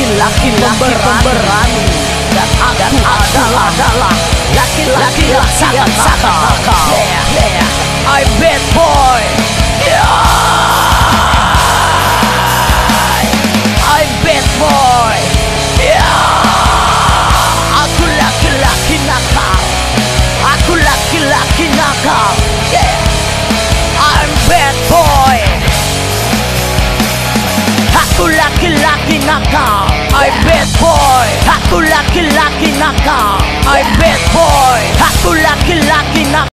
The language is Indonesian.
laki-laki pemberani, dan aku adalah laki-laki yang sangat nakal. I bad boy. I bad boy. Aku laki-laki nakal. Aku laki-laki nakal. I'm bad boy. Aku laki-laki nakal. I'm bad boy. Aku laki-laki nakal. I'm bad boy. Aku laki-laki nakal.